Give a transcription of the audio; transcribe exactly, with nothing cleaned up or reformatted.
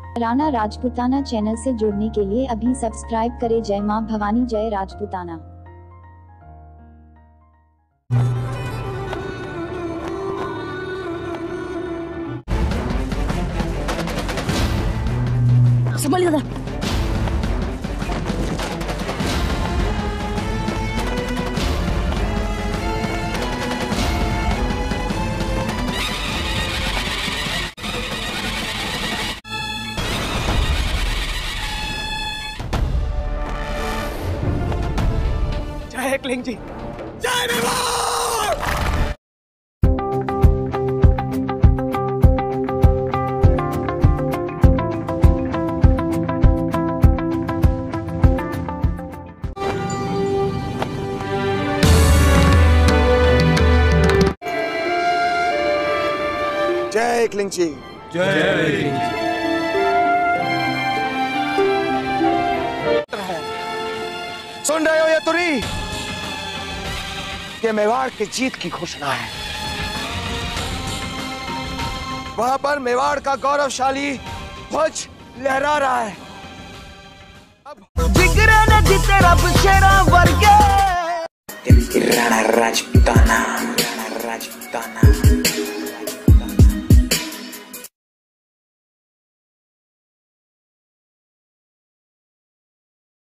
Rana Rajputana channel से जुड़ने के लिए अभी सब्सक्राइब करें। जय मां भवानी, जय राजपुताना। संभालिए दादा। जय क्लिंग जी, जय मेवाड़। जय क्लिंग जी, जय क्लिंग जी। सुन रहे हो ये तुरी? ये मेवाड़ की जीत की घोषणा है। वहां पर मेवाड़ का गौरवशाली ध्वज लहरा रहा है। जिगरा न जिते रब शेरा वर्गे। राणा राजपुताना, राणा राजपुताना।